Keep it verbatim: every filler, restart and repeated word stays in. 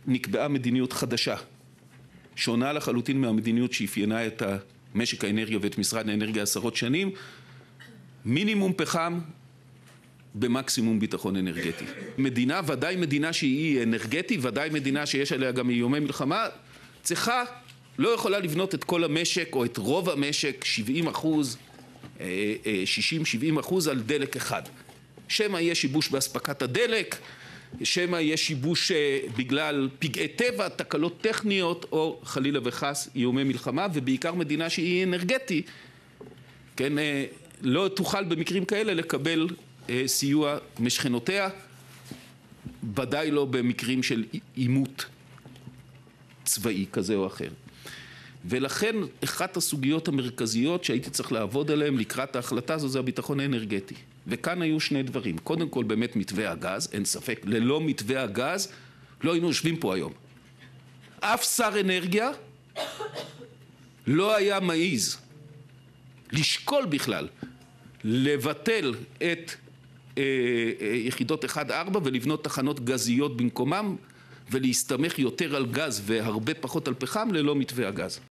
נקבעה מדיניות חדשה, שונה לחלוטין מהמדיניות שאפיינה את משק האנרגיה ואת משרד האנרגיה עשרות שנים, מינימום פחם במקסימום ביטחון אנרגטי. מדינה, ודאי מדינה שהיא אנרגטי, ודאי מדינה שיש עליה גם איומי מלחמה, צריכה, לא יכולה לבנות את כל המשק או את רוב המשק, שבעים אחוז, שישים שבעים אחוז על דלק אחד. שמא יהיה שיבוש בהספקת הדלק, שמא יהיה שיבוש בגלל פגעי טבע, תקלות טכניות או חלילה וחס איומי מלחמה, ובעיקר מדינה שהיא אנרגטי, כן, לא תוכל במקרים כאלה לקבל סיוע משכנותיה, ודאי לא במקרים של עימות צבאי כזה או אחר. ולכן אחת הסוגיות המרכזיות שהייתי צריך לעבוד עליהן לקראת ההחלטה הזו זה הביטחון האנרגטי. וכאן היו שני דברים. קודם כל באמת מתווה הגז, אין ספק, ללא מתווה הגז לא היינו יושבים פה היום. אף שר אנרגיה לא היה מעיז לשקול בכלל לבטל את אה, יחידות אחת ארבע ולבנות תחנות גזיות במקומם ולהסתמך יותר על גז והרבה פחות על פחם ללא מתווה הגז.